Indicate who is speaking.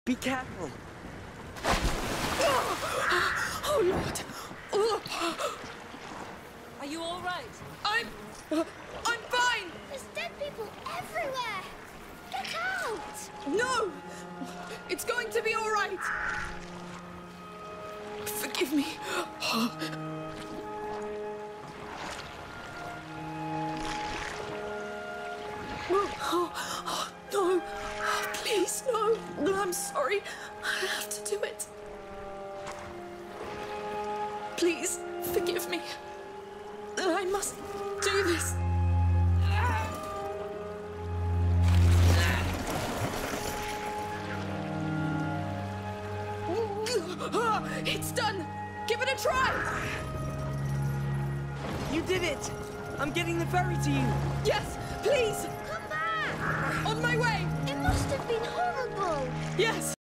Speaker 1: Be careful.
Speaker 2: Oh, Lord.
Speaker 3: Are you all right?
Speaker 2: I'm fine.
Speaker 4: There's dead people everywhere. Get out.
Speaker 2: No. It's going to be all right. Forgive me. Oh, no. Please, no. No, I'm sorry. I have to do it. Please, forgive me. I must do this. It's done. Give it a try.
Speaker 1: You did it! I'm getting the ferry to you.
Speaker 2: Yes, please.
Speaker 4: Come back.
Speaker 2: On my way.
Speaker 4: It must have been horrible.
Speaker 2: Yes.